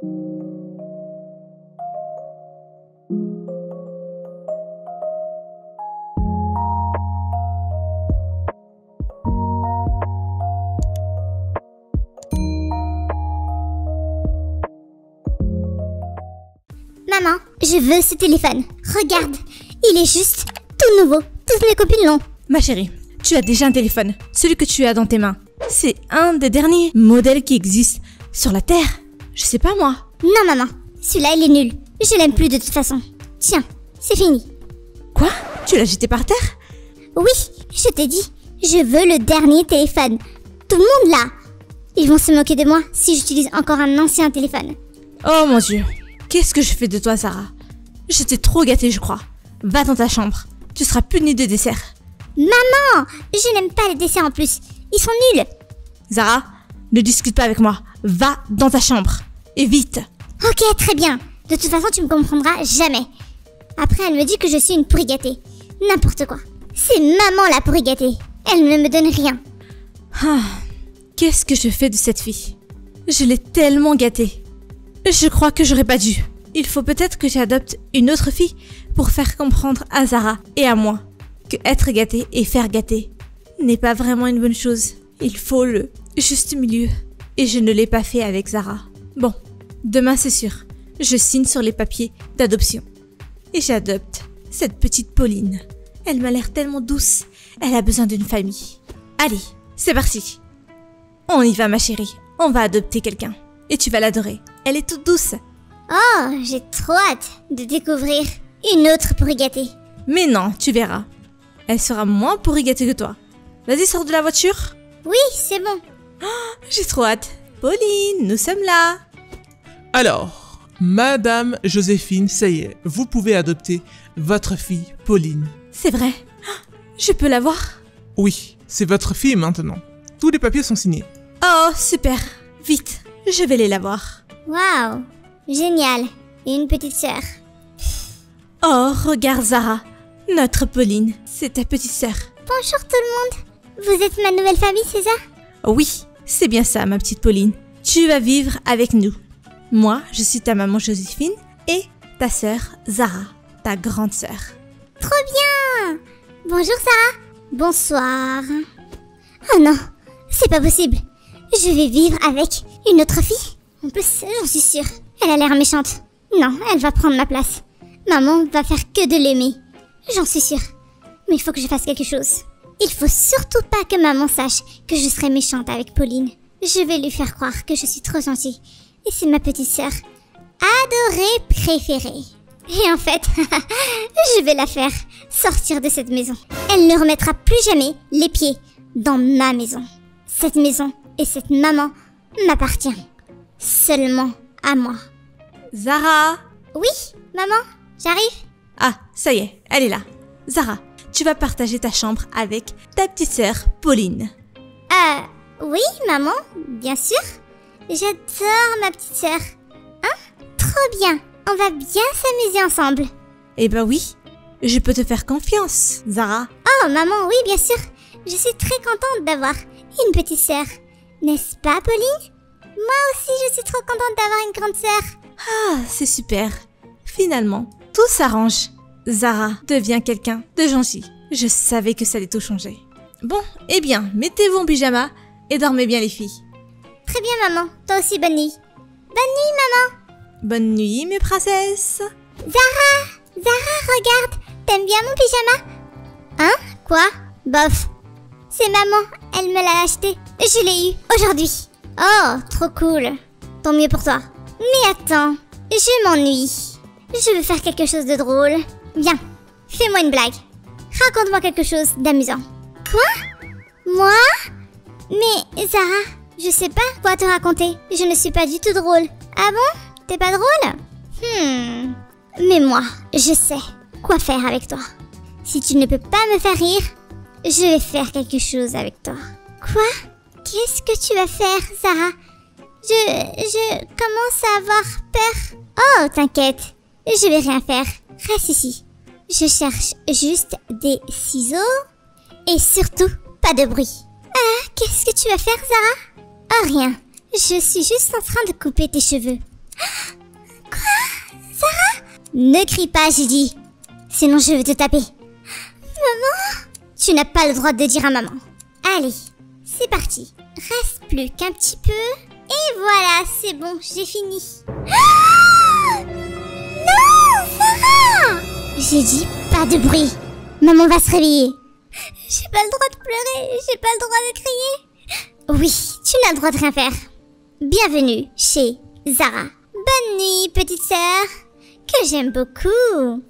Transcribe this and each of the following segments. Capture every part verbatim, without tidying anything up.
Maman, je veux ce téléphone. Regarde, il est juste tout nouveau. Toutes mes copines l'ont. Ma chérie, tu as déjà un téléphone. Celui que tu as dans tes mains. C'est un des derniers modèles qui existent sur la Terre. Je sais pas moi. Non maman, celui-là il est nul. Je l'aime plus de toute façon. Tiens, c'est fini. Quoi? Tu l'as jeté par terre? Oui, je t'ai dit, je veux le dernier téléphone. Tout le monde l'a. Ils vont se moquer de moi si j'utilise encore un ancien téléphone. Oh mon Dieu. Qu'est-ce que je fais de toi, Sarah? Je t'ai trop gâtée, je crois. Va dans ta chambre. Tu seras punie de dessert. Maman, je n'aime pas les desserts en plus. Ils sont nuls. Zara, ne discute pas avec moi. Va dans ta chambre. Et vite. Ok, très bien. De toute façon, tu me comprendras jamais. Après, elle me dit que je suis une pourri gâtée. N'importe quoi. C'est maman la pourri gâtée. Elle ne me donne rien. Ah, qu'est-ce que je fais de cette fille? Je l'ai tellement gâtée. Je crois que j'aurais pas dû. Il faut peut-être que j'adopte une autre fille pour faire comprendre à Zara et à moi que être gâtée et faire gâter n'est pas vraiment une bonne chose. Il faut le juste milieu. Et je ne l'ai pas fait avec Zara. Bon, demain c'est sûr, je signe sur les papiers d'adoption. Et j'adopte cette petite Pauline. Elle m'a l'air tellement douce. Elle a besoin d'une famille. Allez, c'est parti. On y va ma chérie. On va adopter quelqu'un. Et tu vas l'adorer. Elle est toute douce. Oh, j'ai trop hâte de découvrir une autre pourri gâtée. Mais non, tu verras. Elle sera moins pourri gâtée que toi. Vas-y, sors de la voiture. Oui, c'est bon. Oh, j'ai trop hâte. Pauline, nous sommes là. Alors, Madame Joséphine, ça y est, vous pouvez adopter votre fille Pauline. C'est vrai. Oh, je peux la voir? Oui, c'est votre fille maintenant. Tous les papiers sont signés. Oh, super. Vite, je vais aller la voir. Waouh, génial. Et une petite sœur. Oh, regarde Zara. Notre Pauline, c'est ta petite sœur. Bonjour tout le monde. Vous êtes ma nouvelle famille, c'est ça? Oui, c'est bien ça, ma petite Pauline. Tu vas vivre avec nous. Moi, je suis ta maman Joséphine et ta sœur Zara, ta grande sœur. Trop bien. Bonjour Sarah. Bonsoir. Oh non, c'est pas possible. Je vais vivre avec une autre fille. En plus, j'en suis sûre. Elle a l'air méchante. Non, elle va prendre ma place. Maman va faire que de l'aimer. J'en suis sûre. Mais il faut que je fasse quelque chose. Il faut surtout pas que maman sache que je serai méchante avec Pauline. Je vais lui faire croire que je suis trop gentille. Et c'est ma petite sœur adorée préférée. Et en fait, je vais la faire sortir de cette maison. Elle ne remettra plus jamais les pieds dans ma maison. Cette maison et cette maman m'appartient. Seulement à moi. Zara! Oui, maman, j'arrive. Ah, ça y est, elle est là. Zara, tu vas partager ta chambre avec ta petite sœur Pauline. Euh, oui, maman, bien sûr. J'adore ma petite sœur. Hein? Trop bien. On va bien s'amuser ensemble. Eh ben oui, je peux te faire confiance, Zara. Oh, maman, oui, bien sûr. Je suis très contente d'avoir une petite sœur. N'est-ce pas, Pauline? Moi aussi, je suis trop contente d'avoir une grande sœur. Ah, c'est super. Finalement, tout s'arrange. Zara devient quelqu'un de gentil. Je savais que ça allait tout changer. Bon, eh bien, mettez-vous en pyjama et dormez bien les filles. Très bien, maman. Toi aussi, bonne nuit. Bonne nuit, maman. Bonne nuit, mes princesses. Zara, Zara, regarde. T'aimes bien mon pyjama? Hein? Quoi? Bof. C'est maman, elle me l'a acheté. Je l'ai eu aujourd'hui. Oh, trop cool. Tant mieux pour toi. Mais attends, je m'ennuie. Je veux faire quelque chose de drôle. Viens, fais-moi une blague. Raconte-moi quelque chose d'amusant. Quoi? Moi? Mais Zara, je sais pas quoi te raconter. Je ne suis pas du tout drôle. Ah bon? T'es pas drôle? Hmm. Mais moi, je sais quoi faire avec toi. Si tu ne peux pas me faire rire, je vais faire quelque chose avec toi. Quoi? Qu'est-ce que tu vas faire, Zara? Je... je commence à avoir peur. Oh, t'inquiète. Je vais rien faire. Reste ici. Je cherche juste des ciseaux. Et surtout, pas de bruit. Ah, qu'est-ce que tu vas faire, Zara? Oh, rien. Je suis juste en train de couper tes cheveux. Ah, Ne crie pas, j'ai dit. Sinon je vais te taper. Maman? Tu n'as pas le droit de dire à maman. Allez, c'est parti. Reste plus qu'un petit peu. Et voilà, c'est bon, j'ai fini. Ah! Non, Sarah! J'ai dit pas de bruit. Maman va se réveiller. J'ai pas le droit de pleurer, j'ai pas le droit de crier. Oui, tu n'as le droit de rien faire. Bienvenue chez Zara. Bonne nuit, petite sœur, que j'aime beaucoup.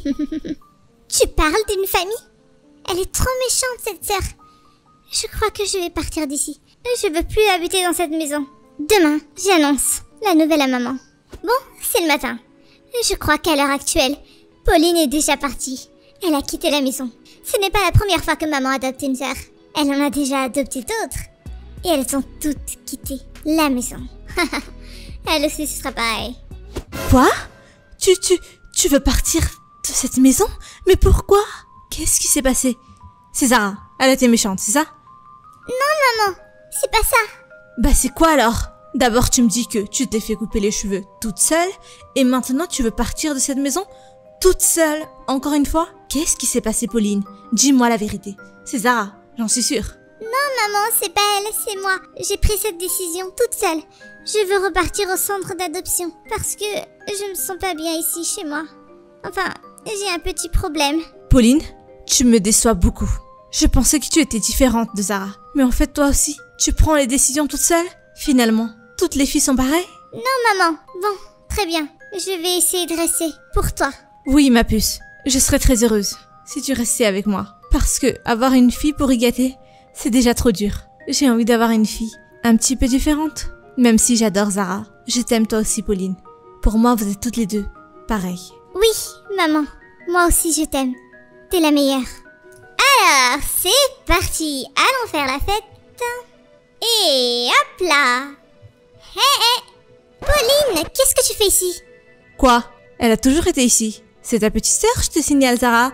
Tu parles d'une famille? Elle est trop méchante, cette sœur. Je crois que je vais partir d'ici. Je veux plus habiter dans cette maison. Demain, j'annonce la nouvelle à maman. Bon, c'est le matin. Je crois qu'à l'heure actuelle, Pauline est déjà partie. Elle a quitté la maison. Ce n'est pas la première fois que maman adopte une sœur. Elle en a déjà adopté d'autres. Et elles ont toutes quitté la maison. Elle aussi, ce sera pareil. Quoi? Tu, tu, tu veux partir de cette maison? Mais pourquoi? Qu'est-ce qui s'est passé? C'est Zara, elle a été méchante, c'est ça? Non, maman, c'est pas ça. Bah c'est quoi alors? D'abord tu me dis que tu t'es fait couper les cheveux toute seule, et maintenant tu veux partir de cette maison toute seule, encore une fois? Qu'est-ce qui s'est passé, Pauline? Dis-moi la vérité. C'est Zara, j'en suis sûre. Non, maman, c'est pas elle, c'est moi. J'ai pris cette décision toute seule. Je veux repartir au centre d'adoption parce que je me sens pas bien ici chez moi. Enfin, j'ai un petit problème. Pauline, tu me déçois beaucoup. Je pensais que tu étais différente de Zara. Mais en fait, toi aussi, tu prends les décisions toute seule? Finalement, toutes les filles sont pareilles? Non, maman. Bon, très bien. Je vais essayer de rester pour toi. Oui, ma puce. Je serais très heureuse si tu restais avec moi. Parce que avoir une fille pour y gâter, c'est déjà trop dur. J'ai envie d'avoir une fille un petit peu différente. Même si j'adore Zara, je t'aime toi aussi, Pauline. Pour moi, vous êtes toutes les deux pareilles. Oui, maman. Moi aussi, je t'aime. T'es la meilleure. Alors, c'est parti. Allons faire la fête. Et hop là. Hé, hé. Pauline, qu'est-ce que tu fais ici? Quoi? Elle a toujours été ici. C'est ta petite sœur, je te signale, Zara.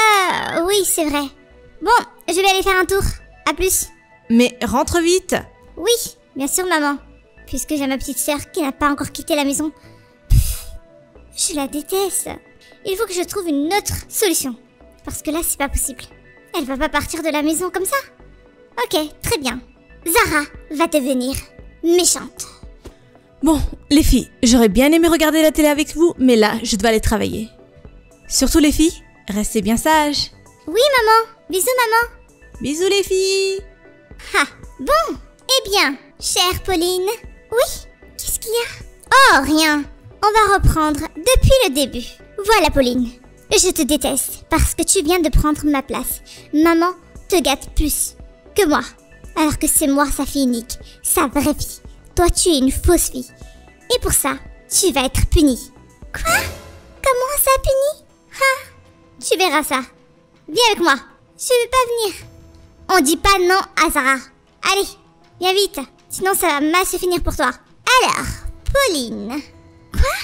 Ah, oui, c'est vrai. Bon, je vais aller faire un tour. À plus. Mais rentre vite. Oui, bien sûr, maman. Puisque j'ai ma petite sœur qui n'a pas encore quitté la maison. Pff, je la déteste. Il faut que je trouve une autre solution. Parce que là, c'est pas possible. Elle va pas partir de la maison comme ça. Ok, très bien. Zara va devenir méchante. Bon, les filles, j'aurais bien aimé regarder la télé avec vous, mais là, je dois aller travailler. Surtout les filles, restez bien sages. Oui, maman. Bisous, maman. Bisous les filles. Ah, bon. Eh bien, chère Pauline. Oui, qu'est-ce qu'il y a? Oh, rien. On va reprendre depuis le début. Voilà, Pauline. Je te déteste parce que tu viens de prendre ma place. Maman te gâte plus que moi. Alors que c'est moi sa fille unique, sa vraie fille. Toi, tu es une fausse fille. Et pour ça, tu vas être punie. Quoi? Comment ça, punie? Ah, tu verras ça. Viens avec moi. Je ne vais pas venir. On dit pas non à Zara. Allez, viens vite. Sinon, ça va mal se finir pour toi. Alors, Pauline. Quoi?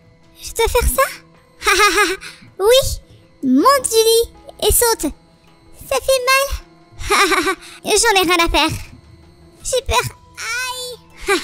Je dois faire ça? Ha ha ha. Oui, monte du lit et saute. Ça fait mal? Ha ha ha. J'en ai rien à faire. J'ai peur. Aïe.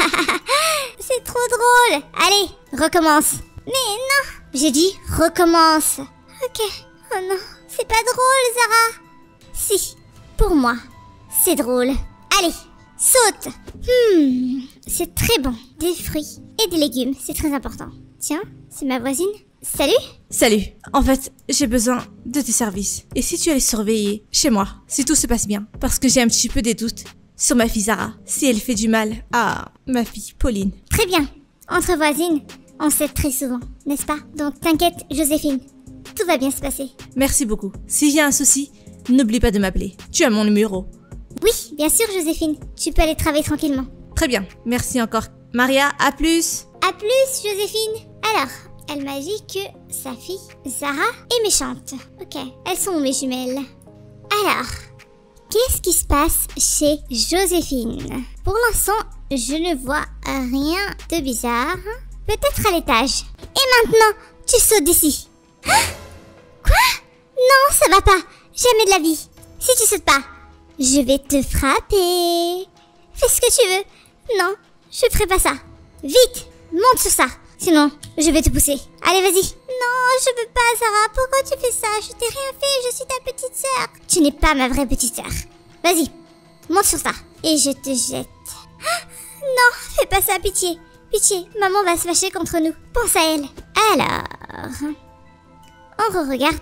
C'est trop drôle. Allez, recommence. Mais non. J'ai dit recommence. Ok. Oh non, c'est pas drôle, Zara. Si, pour moi, c'est drôle. Allez, saute. Hmm, c'est très bon. Des fruits et des légumes, c'est très important. Tiens, c'est ma voisine. Salut. Salut. En fait, j'ai besoin de tes services. Et si tu allais surveiller chez moi, si tout se passe bien, parce que j'ai un petit peu des doutes sur ma fille Zara, si elle fait du mal à ma fille Pauline. Très bien. Entre voisines, on s'aide très souvent, n'est-ce pas? Donc t'inquiète, Joséphine. Tout va bien se passer. Merci beaucoup. S'il y a un souci, n'oublie pas de m'appeler. Tu as mon numéro. Oui, bien sûr, Joséphine. Tu peux aller travailler tranquillement. Très bien. Merci encore. Maria, à plus. À plus, Joséphine. Alors, elle m'a dit que sa fille, Zara, est méchante. Ok, elles sont où mes jumelles? Alors, qu'est-ce qui se passe chez Joséphine? Pour l'instant, je ne vois rien de bizarre. Peut-être à l'étage. Et maintenant, tu sautes d'ici. Ah! Quoi? Non, ça va pas. Jamais de la vie. Si tu sautes pas, je vais te frapper. Fais ce que tu veux. Non, je ferai pas ça. Vite, monte sur ça. Sinon, je vais te pousser. Allez, vas-y. Non, je veux pas, Zara. Pourquoi tu fais ça? Je t'ai rien fait, je suis ta petite sœur. Tu n'es pas ma vraie petite sœur. Vas-y, monte sur ça. Et je te jette. Ah, non, fais pas ça, pitié. Pitié, maman va se fâcher contre nous. Pense à elle. Alors... On re-regarde.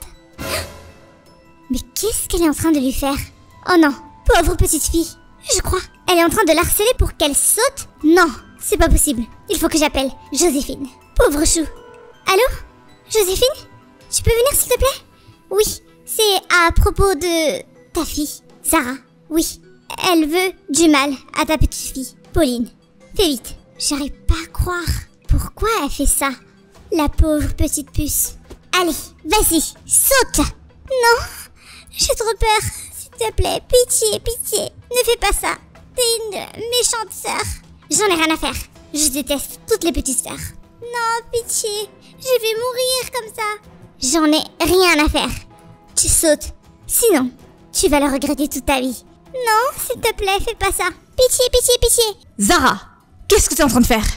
Mais qu'est-ce qu'elle est en train de lui faire? Oh non, pauvre petite fille. Je crois, elle est en train de l'harceler pour qu'elle saute? Non, c'est pas possible. Il faut que j'appelle Joséphine. Pauvre chou. Allô? Joséphine? Tu peux venir s'il te plaît? Oui, c'est à propos de ta fille, Zara. Oui, elle veut du mal à ta petite fille, Pauline. Fais vite. J'arrive pas à croire. Pourquoi elle fait ça? La pauvre petite puce. Allez, vas-y, saute! Non, j'ai trop peur. S'il te plaît, pitié, pitié. Ne fais pas ça. T'es une méchante sœur. J'en ai rien à faire. Je déteste toutes les petites sœurs. Non, pitié. Je vais mourir comme ça. J'en ai rien à faire. Tu sautes. Sinon, tu vas le regretter toute ta vie. Non, s'il te plaît, fais pas ça. Pitié, pitié, pitié. Zara, qu'est-ce que tu es en train de faire?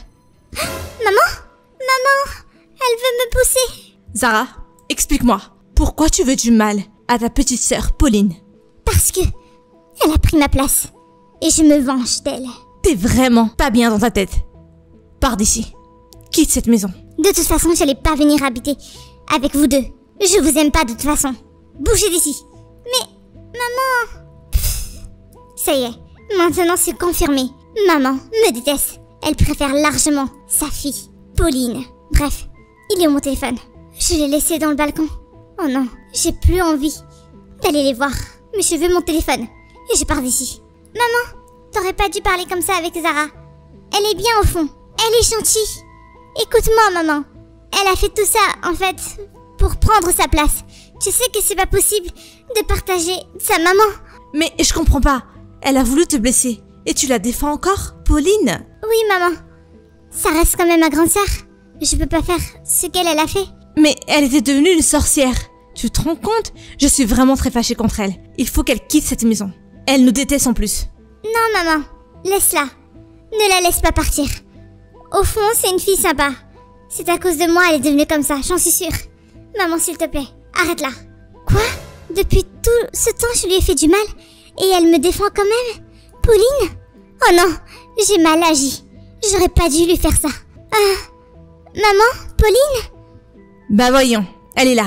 Maman? Maman? Elle veut me pousser. Zara, explique-moi. Pourquoi tu veux du mal à ta petite sœur, Pauline? Parce que elle a pris ma place. Et je me venge d'elle. T'es vraiment pas bien dans ta tête. Pars d'ici. Quitte cette maison. De toute façon, j'allais pas venir habiter avec vous deux. Je vous aime pas de toute façon. Bougez d'ici. Mais, maman... Pff, ça y est, maintenant c'est confirmé. Maman me déteste. Elle préfère largement sa fille, Pauline. Bref, il est où mon téléphone? Je l'ai laissé dans le balcon. Oh non, j'ai plus envie d'aller les voir. Mais je veux mon téléphone. Et je pars d'ici. Maman, t'aurais pas dû parler comme ça avec Zara. Elle est bien au fond. Elle est gentille. Écoute-moi, maman. Elle a fait tout ça, en fait, pour prendre sa place. Tu sais que c'est pas possible de partager sa maman. Mais je comprends pas. Elle a voulu te blesser. Et tu la défends encore, Pauline? Oui, maman. Ça reste quand même ma grande sœur. Je peux pas faire ce qu'elle elle a fait. Mais elle était devenue une sorcière. Tu te rends compte? Je suis vraiment très fâchée contre elle. Il faut qu'elle quitte cette maison. Elle nous déteste en plus. Non, maman. Laisse-la. Ne la laisse pas partir. Au fond, c'est une fille sympa. C'est à cause de moi elle est devenue comme ça, j'en suis sûre. Maman, s'il te plaît, arrête-la. Quoi? Depuis tout ce temps, je lui ai fait du mal et elle me défend quand même? Pauline? Oh non, j'ai mal agi. J'aurais pas dû lui faire ça. Euh... Maman? Pauline? Bah voyons, elle est là.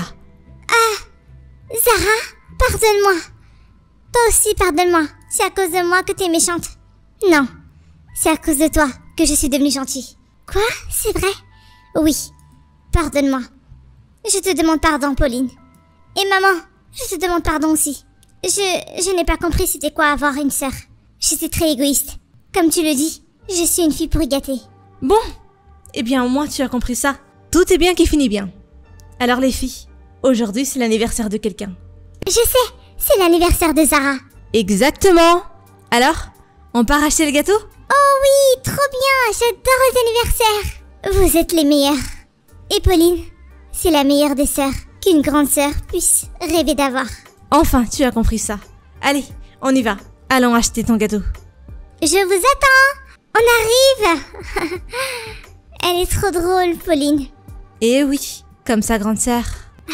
Ah! Zara, pardonne-moi. Toi aussi, pardonne-moi. C'est à cause de moi que t'es méchante. Non, c'est à cause de toi que je suis devenue gentille. Quoi? C'est vrai? Oui, pardonne-moi. Je te demande pardon, Pauline. Et maman, je te demande pardon aussi. Je, je n'ai pas compris c'était quoi avoir une sœur. J'étais très égoïste. Comme tu le dis, je suis une fille pourri gâtée. Bon, eh bien au moins tu as compris ça. Tout est bien qui finit bien. Alors les filles, aujourd'hui c'est l'anniversaire de quelqu'un. Je sais, c'est l'anniversaire de Zara. Exactement. Alors, on part acheter le gâteau? Oh oui, trop bien, j'adore les anniversaires. Vous êtes les meilleurs. Et Pauline, c'est la meilleure des sœurs qu'une grande sœur puisse rêver d'avoir. Enfin, tu as compris ça. Allez, on y va. Allons acheter ton gâteau. Je vous attends. On arrive. Elle est trop drôle, Pauline. Eh oui, comme sa grande sœur.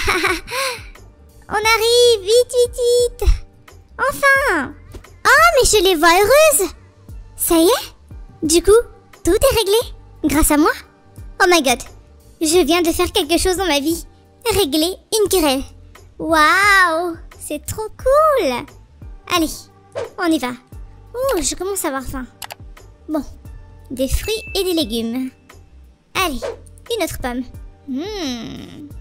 On arrive, vite, vite, vite. Enfin. Oh, mais je les vois heureuses. Ça y est? Du coup, tout est réglé grâce à moi? Oh my god, je viens de faire quelque chose dans ma vie. Régler une querelle. Waouh, c'est trop cool. Allez, on y va. Oh, je commence à avoir faim. Bon, des fruits et des légumes. Allez, une autre pomme. Hmm.